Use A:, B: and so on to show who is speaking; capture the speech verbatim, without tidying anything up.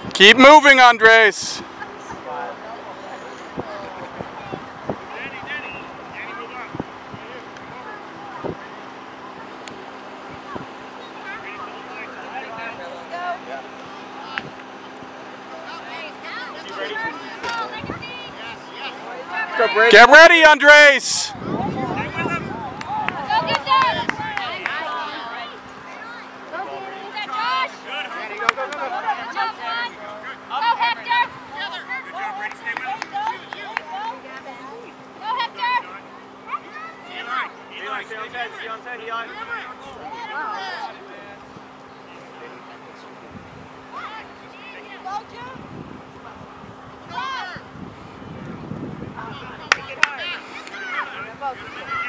A: Keep moving, Andres. Get ready, Andres.
B: Stay on ten, stay on ten, Eli. Go, Joe.